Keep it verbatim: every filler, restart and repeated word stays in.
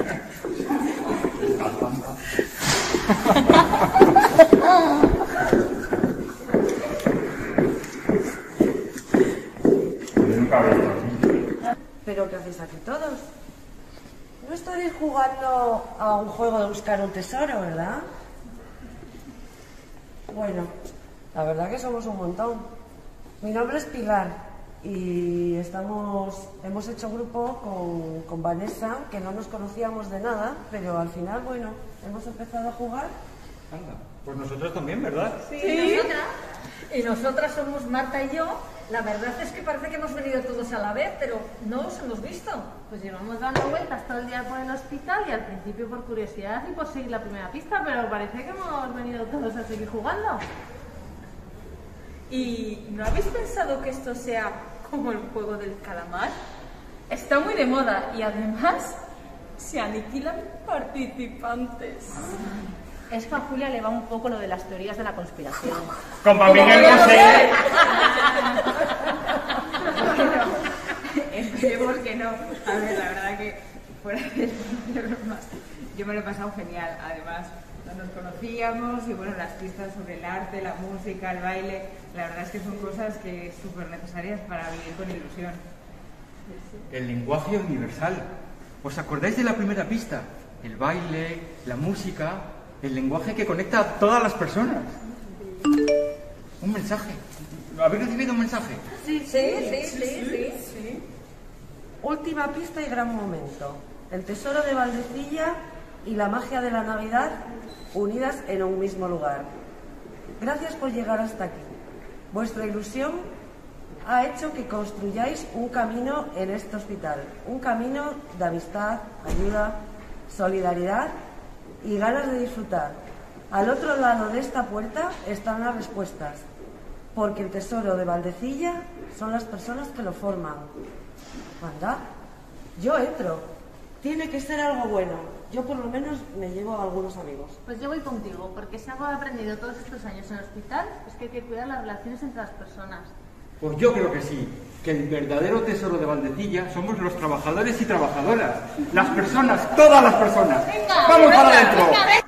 ¿Pero qué hacéis aquí todos? No estaréis jugando a un juego de buscar un tesoro, ¿verdad? Bueno, la verdad que somos un montón. Mi nombre es Pilar y estamos, hemos hecho grupo con, con Vanessa, que no nos conocíamos de nada, pero al final, bueno, hemos empezado a jugar. Anda, pues nosotros también, ¿verdad? Sí, ¿Sí? Nosotras. Y nosotras somos Marta y yo. La verdad es que parece que hemos venido todos a la vez, pero no os hemos visto. Pues llevamos dando vueltas todo el día por el hospital y al principio por curiosidad y por seguir la primera pista, pero parece que hemos venido todos a seguir jugando. ¿Y no habéis pensado que esto sea como el juego del calamar? Está muy de moda y además se aniquilan participantes. Es que a Julia le va un poco lo de las teorías de la conspiración. Como a Miguel Bosé. Esperemos que no. A ver, la verdad que fuera de bromas, yo me lo he pasado genial. Además, no nos conocíamos y bueno, las pistas sobre el arte, la música, el baile, la verdad es que son cosas que súper necesarias para vivir con ilusión. El lenguaje universal. ¿Os acordáis de la primera pista? El baile, la música, el lenguaje que conecta a todas las personas. Un mensaje. ¿Habéis recibido un mensaje? Sí, sí, sí, sí, sí, sí. sí. Última pista y gran momento. El tesoro de Valdecilla y la magia de la Navidad unidas en un mismo lugar. Gracias por llegar hasta aquí. Vuestra ilusión ha hecho que construyáis un camino en este hospital. Un camino de amistad, ayuda, solidaridad y ganas de disfrutar. Al otro lado de esta puerta están las respuestas, porque el tesoro de Valdecilla son las personas que lo forman. Anda, yo entro. Tiene que ser algo bueno. Yo por lo menos me llevo a algunos amigos. Pues yo voy contigo, porque si algo he aprendido todos estos años en el hospital es que hay que cuidar las relaciones entre las personas. Pues yo creo que sí, que el verdadero tesoro de Valdecilla somos los trabajadores y trabajadoras, las personas, todas las personas. Venga, ¡Vamos venga, para adentro! venga, venga.